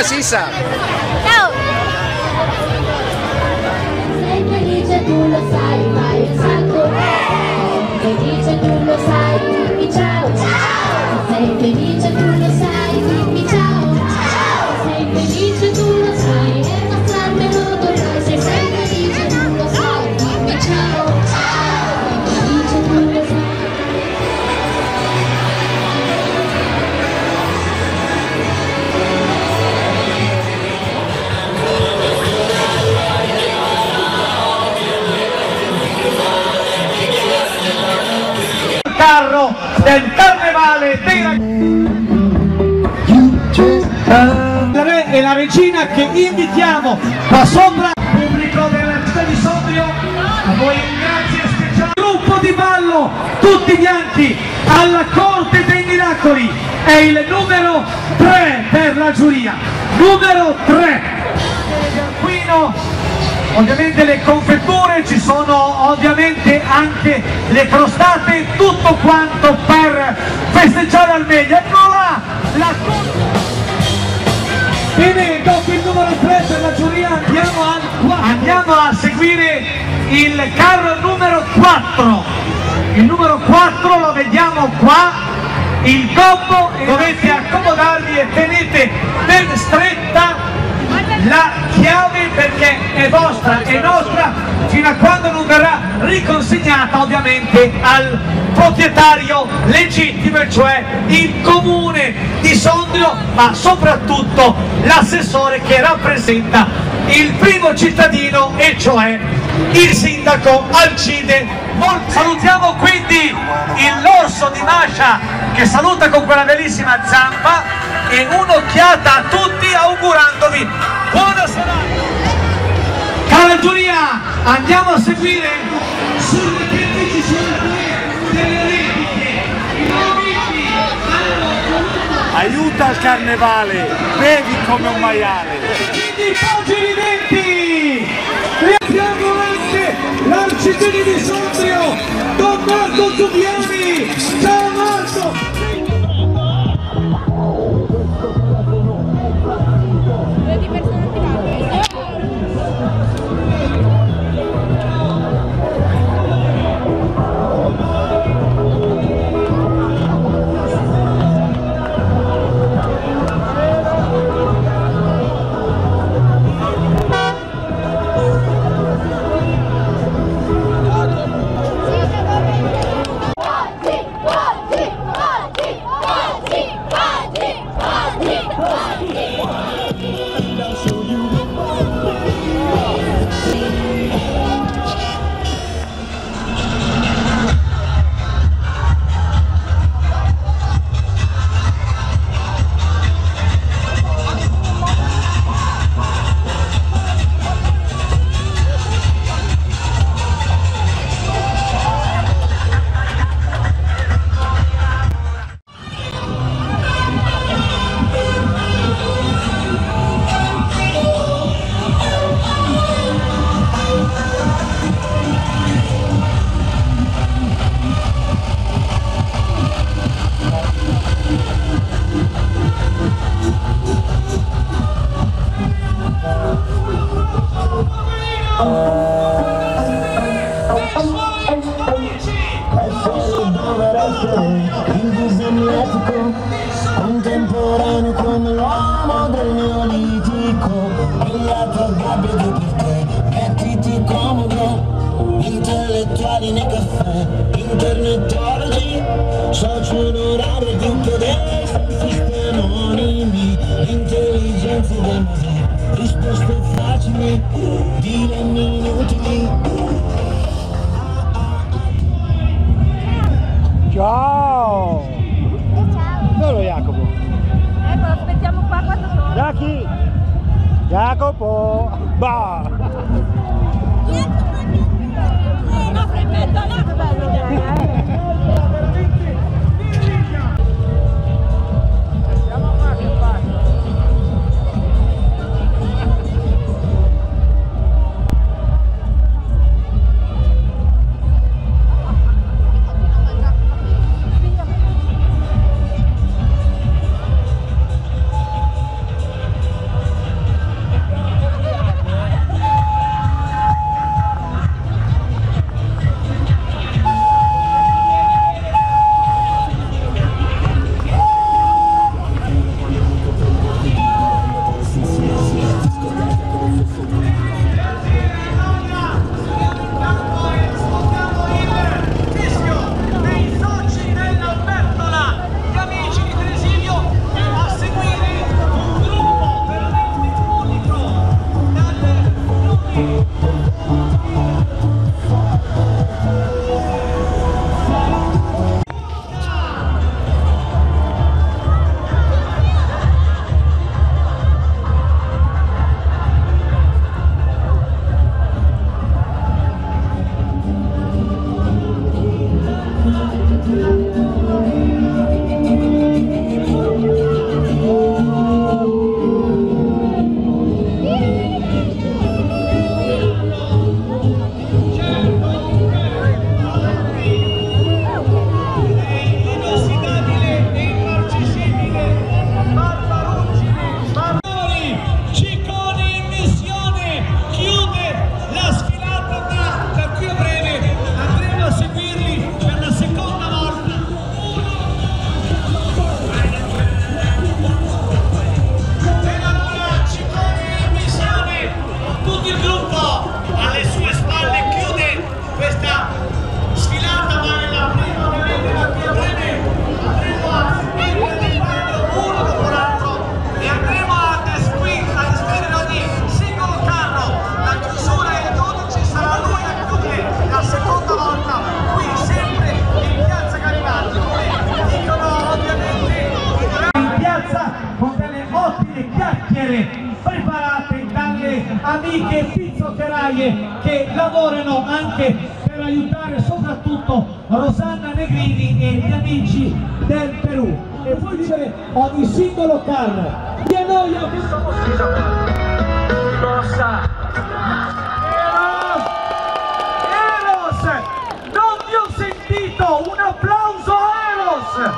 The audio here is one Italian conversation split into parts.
Ciao Sissa! Ciao! Sei felice, tu lo sai, fai un sacco. Sei felice, tu lo sai, dimmi ciao. Ciao! Sei felice, tu lo sai, dimmi ciao. Ciao! Sei felice, tu lo sai, e mostrarmelo dovrai. Se sei felice, tu lo sai, dimmi ciao. Ciao! Sei felice, tu lo sai. Carro del carnevale dei ragazzi e la regina che invitiamo qua sopra, pubblico della città di Sondrio, a voi grazie speciali. Gruppo di ballo tutti bianchi alla corte dei miracoli è il numero 3 per la giuria, numero 3. Ovviamente le confetture, ci sono ovviamente anche le crostate, tutto quanto per festeggiare al meglio. Ecco là, bene, dopo il numero 3 per la giuria andiamo a seguire il carro numero 4. Il numero 4 lo vediamo qua, il gobbo, e dovete accomodarvi e tenete ben stretta la chiave perché è vostra, è nostra, fino a quando non verrà riconsegnata ovviamente al proprietario legittimo, cioè il comune di Sondrio, ma soprattutto l'assessore che rappresenta il primo cittadino, e cioè il sindaco Alcide. Salutiamo quindi l'orso di Mascia che saluta con quella bellissima zampa, e un'occhiata a tutti augurandovi buona serata. Cara giuria, andiamo a seguire sulle decisioni delle repliche. I nominati hanno aiuta il carnevale, bevi come un maiale. quindi poggi ridenti. Riapriamo anche l'arciprete di Sondrio, Don Marco Zubiani. Ciao Marco! Contemporaneo come l'uomo del neolitico, nella tua gabbia di per te, mettiti comodo, intellettuali nei caffè, internetologi, socio onorario, gruppo dei fascisti anonimi, intelligenze dei musei, risposte facili, dilemmi inutili. Ciao! Dove è Jacopo? Ecco, lo aspettiamo qua quando sono. Jackie! Jacopo! Bah! No, fremetto, che bello, dai, essere preparate dalle amiche pizzoccheraie che lavorano anche per aiutare soprattutto Rosanna Negrini e gli amici del Perù. E poi dire ogni singolo carro. E a noi Eros! Non vi ho sentito! Un applauso a Eros!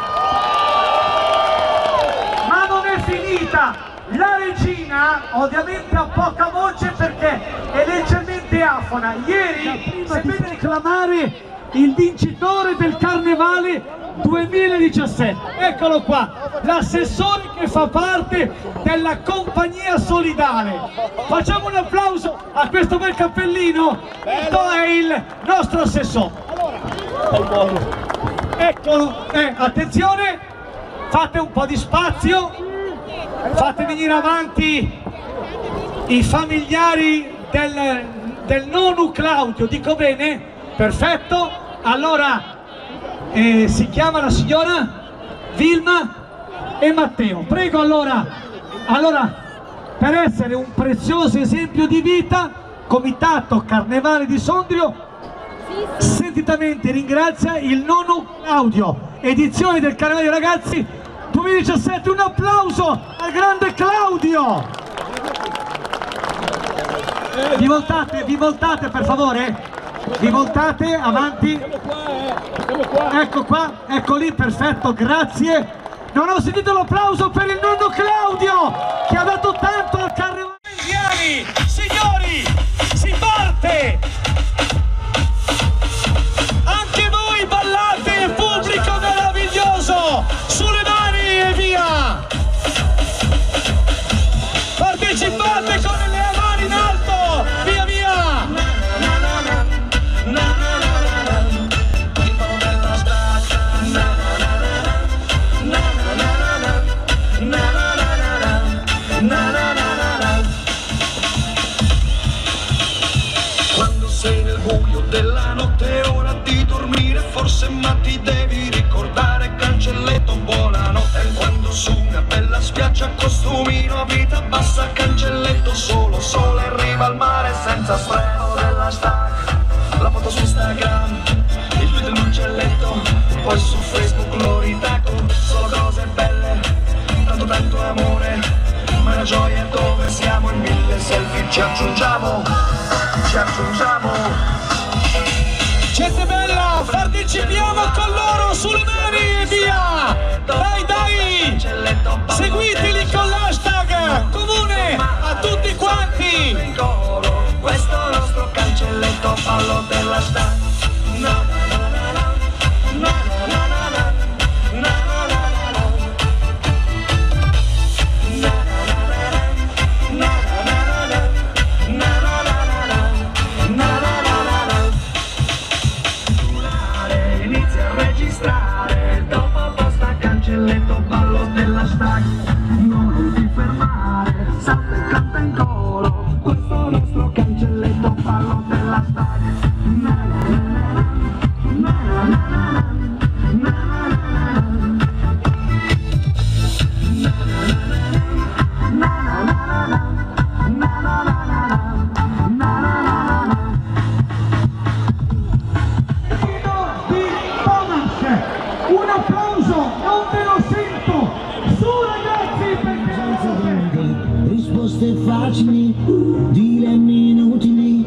Ma non è finita! La regina ovviamente ha poca voce perché è leggermente afona. Ieri si vede reclamare il vincitore del Carnevale 2017. Eccolo qua, l'assessore che fa parte della compagnia solidale. Facciamo un applauso a questo bel cappellino. È il nostro assessore. Eccolo, attenzione, fate un po' di spazio. Fate venire avanti i familiari del nonno Claudio, dico bene? Perfetto. Allora si chiama la signora Vilma e Matteo. Prego allora, per essere un prezioso esempio di vita, Comitato Carnevale di Sondrio sentitamente ringrazia il nonno Claudio, edizione del Carnevale dei Ragazzi 2017, un applauso al grande Claudio! Vi voltate per favore? Vi voltate, avanti! Ecco qua, ecco lì, perfetto, grazie! Non ho sentito l'applauso per il nonno Claudio che ha dato tanto al Carnevale! Signori, si parte! Anche voi ballate, pubblico meraviglioso! Sulle mani e via! Partecipate con le mani in alto! Via via! Quando sei nel buio della notte è ora di dormire, forse ma ti devi ricordare cancelletto buonanotte. Quando su una bella spiaggia costumino a vita bassa, cancelletto solo sole in riva al mare senza strano della stack. La foto su Instagram, il video dell'uccelletto, poi su Facebook lo ritacco. Solo cose belle, tanto amore, ma la gioia è dove siamo in mille selfie ci aggiungiamo. Gente bella, partecipiamo con loro, sulle mani e via! Dai, dai! Seguiteli con l'hashtag comune a tutti quanti! Questo è il nostro cancelletto, fallo della stack. Inizia a registrare, dopo basta cancelletto, ballo della stack. Non ti fermare, salta e canta in coro, questo è il nostro cancelletto, ballo della stack. Un applauso, non ve lo sento! Su ragazzi, perché... Risposte facili, dilemmi inutili.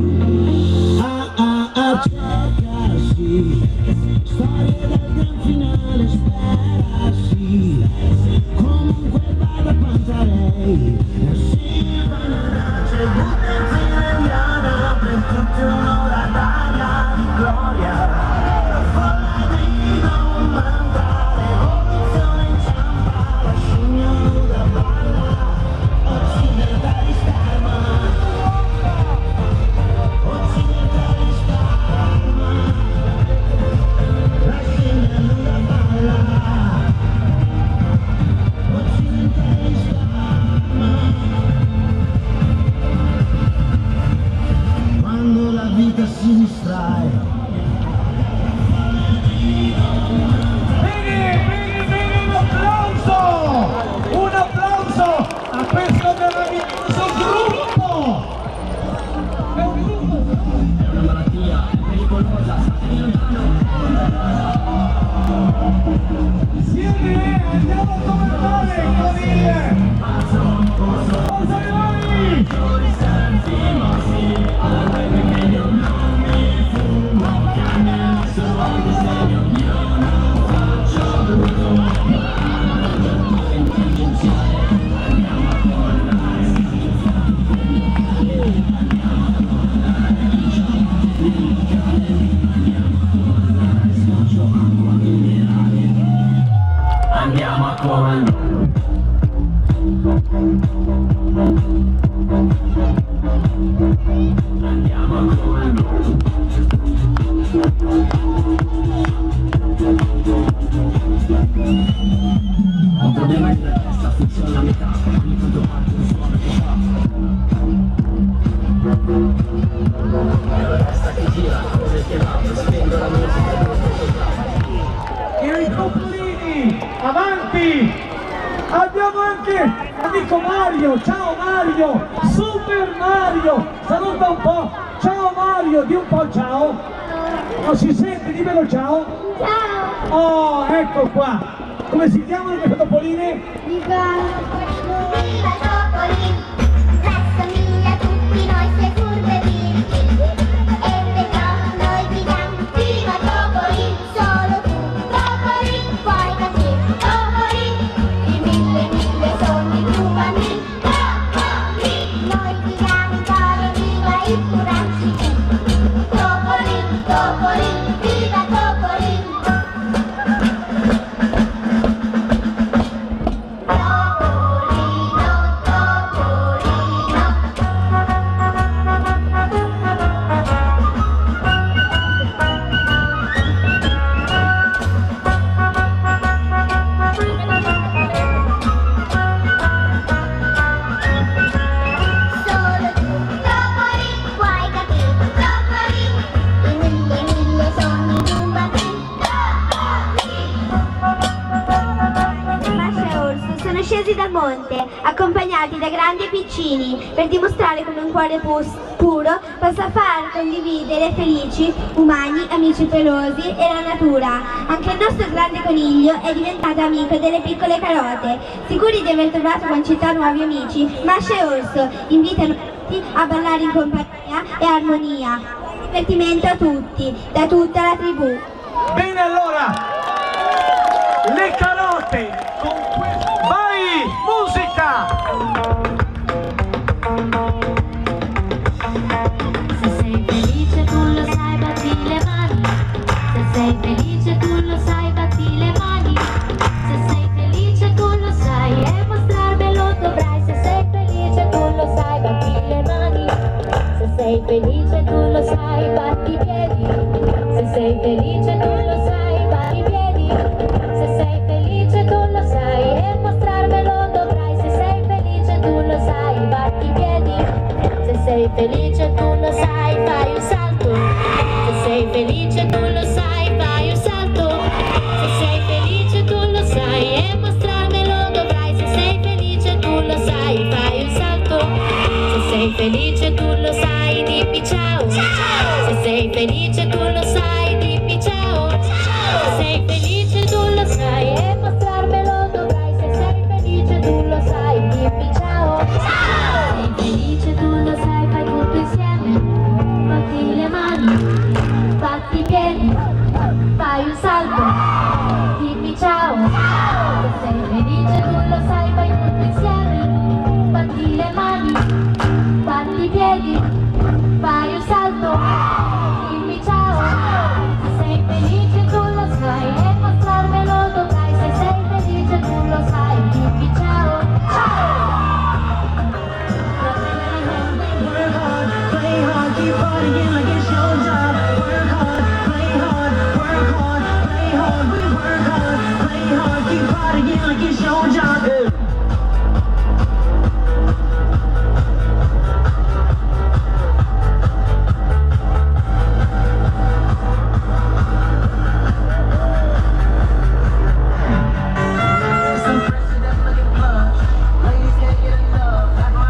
Cercarsi, storie del gran finale, sperarsi. Comunque vada Pantarei, si vanno c'è buttersi nell'ana per tutti un'ora d'aria di gloria. meraviglioso gruppo! È un gruppo! È una malattia pericolosa, state lontano. Insieme andiamo a comandare con il... Forza le mani! Andiamo a comando. Andiamo a comando. Un problema in testa, funziona a metà, ogni tanto parte un suono che fa. E la testa che gira, come che va, spendo la musica. I coppolini, avanti! Abbiamo anche amico Mario, ciao Mario, Super Mario, saluta un po', ciao Mario, di un po' ciao, non si sente, dimmelo ciao. Ciao! Oh, ecco qua, come si chiamano queste topoline? Viva Topolini, rassomiglia a tutti noi suoi furberini. E vedrò, noi ti diamo viva Topolini, solo tu Topolini puoi capire. Topolini, di mille sogni più bambini. Topolini, noi ti diamo in coro viva il Purancini. Topolini, Topolini, viva Topolini. Scesi dal monte, accompagnati da grandi e piccini, per dimostrare come un cuore puro possa far condividere felici, umani, amici pelosi e la natura. Anche il nostro grande coniglio è diventato amico delle piccole carote. Sicuri di aver trovato con città nuovi amici, Masha e Orso invitano tutti a ballare in compagnia e armonia. Divertimento a tutti, da tutta la tribù. Bene allora, le carote con questo... Vai, musica! Se sei felice tu lo sai, batti le mani. Se sei felice tu lo sai, batti le mani. Se sei felice tu lo sai e mostrarmelo dovrai. Se sei felice tu lo sai, batti le mani. Se sei felice tu lo sai, batti i piedi. Se sei felice tu lo sai, batti i piedi. Se sei felice tu lo sai e mostrarmelo dovrai. Se sei felice tu lo sai, batti i piedi. Se sei felice tu lo sai, fai un salto. Se sei felice tu lo sai, fai un salto. Se sei felice tu lo sai e mostrarmelo dovrai. Se sei felice tu lo sai, fai un salto. Se sei felice tu lo sai, dimmi ciao. Se sei felice tu lo sai, dimmi ciao. Se sei felice tu lo sai e mostrarmelo dovrai. Se sei felice tu lo sai, dimmi ciao. Se sei felice tu lo sai, fai tutto insieme. Batti le mani, batti i piedi, fai un salto, dimmi ciao. Se sei felice tu lo sai, fai tutto insieme. Batti le mani, batti i piedi, fai un salto, dimmi ciao. Se sei felice tu lo sai e mostrarmelo dovrai. Se sei felice tu lo sai, dimmi ciao. Work hard, play hard, keep partying like it's your job. Work hard, play hard, work hard, play hard. We work hard, play hard, keep partying like it's your job. Some pressure that money punch. Ladies can't get enough.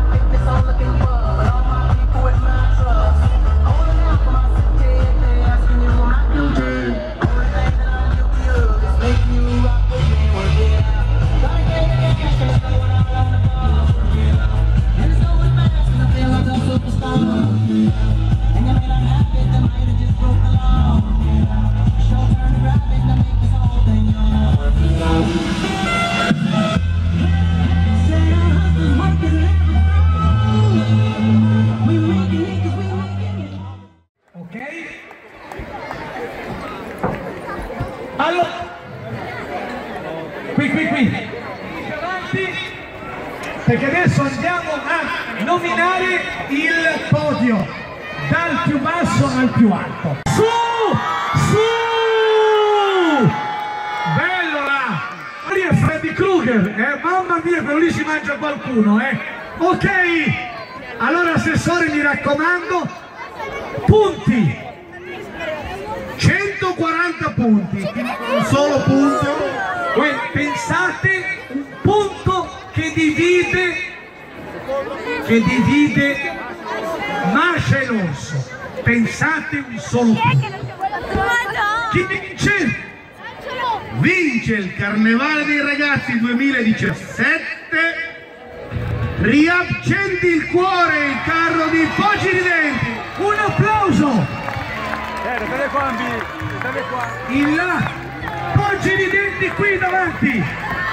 a nominare il podio dal più basso al più alto. Su! Su! Bello là! Lì è Freddy Krueger, mamma mia, quello lì si mangia qualcuno, Ok, allora assessore mi raccomando, punti, 140 punti, un solo punto, voi pensate un punto che divide Masha e l'orso, pensate un solo punto. Chi vince? Vince il Carnevale dei Ragazzi 2017, riaccendi il cuore, il carro di Poggi di Denti, un applauso! State qua, state qua. In là, Poggi di Denti qui davanti!